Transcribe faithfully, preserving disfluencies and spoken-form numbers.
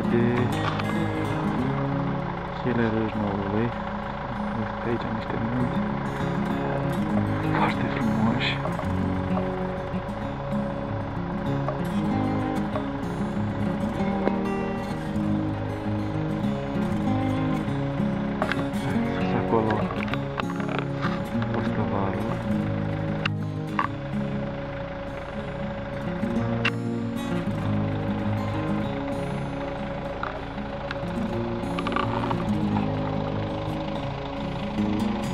de Chelea Râșnoului. Este aici niște munți foarte frumoși. Sus acolo Postăvarul. Thank you.